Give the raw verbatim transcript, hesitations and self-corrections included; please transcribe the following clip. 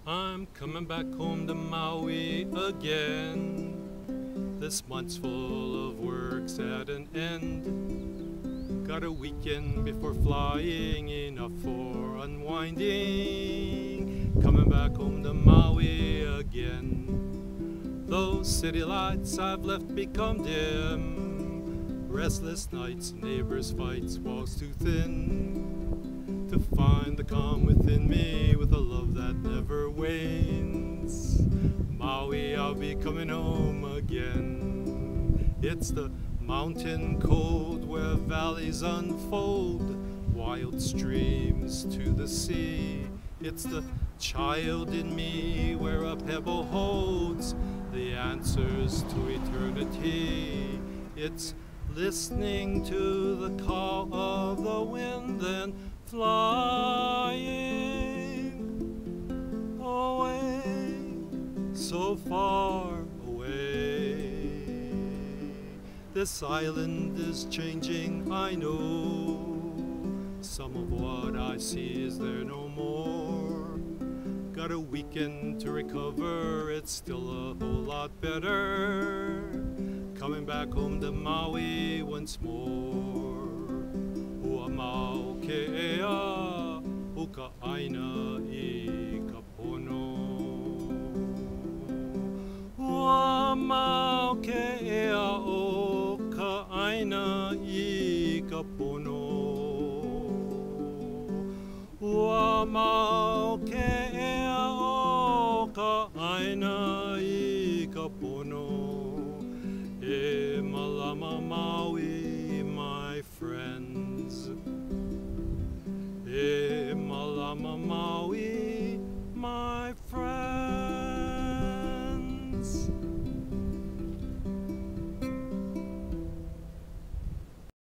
I'm coming back home to Maui again. This month's full of work's at an end. Got a weekend before flying, enough for unwinding. Coming back home to Maui again. Those city lights I've left become dim. Restless nights, neighbors' fights, walls too thin to find the calm within me with a love that never wanes. Maui, I'll be coming home again. It's the mountain cold where valleys unfold, wild streams to the sea. It's the child in me where a pebble holds the answers to eternity. It's listening to the call of the wind and flying away, so far away. This island is changing, I know. Some of what I see is there no more. Got a weekend to recover, it's still a whole lot better. Coming back home to Maui once more. Ua mau ke ea, o ka aina I ka pono. Ua mau ke ea, o ka aina I ka pono. Ua mau